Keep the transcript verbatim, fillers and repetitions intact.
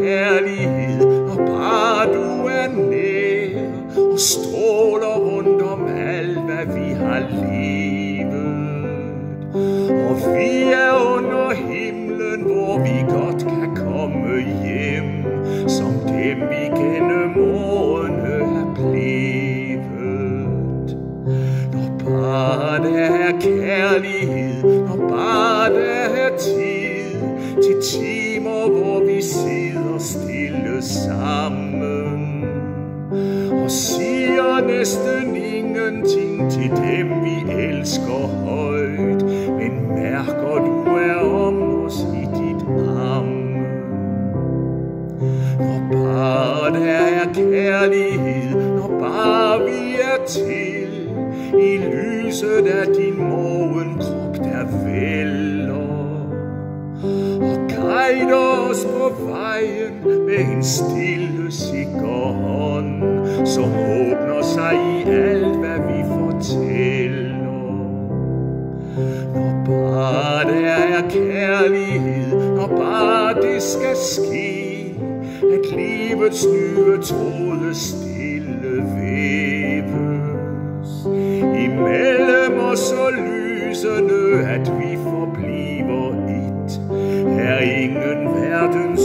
kærlighed, når bare du er nær og stråler rundt om alt, hvad vi har levet. Og vi er under himlen, hvor vi godt kan komme hjem, som dem vi gennem årene er blevet. Når bare der er kærlighed, når bare der er tid, til timer, hvor vi sidder stille sammen og siger næsten ingenting til dem, vi elsker højt, men mærker du er om os i dit arm. Når bare der er kærlighed, når bare vi er til, i lyset af din morgenkrop, der vælger og guider os på vejen med en stille, sikker hånd, som åbner sig i alt, hvad vi fortæller. Når bare der er kærlighed, når bare det skal ske, at livets nye tråde stille væves imellem os så lysende, at vi forbliver et, er ingen verdens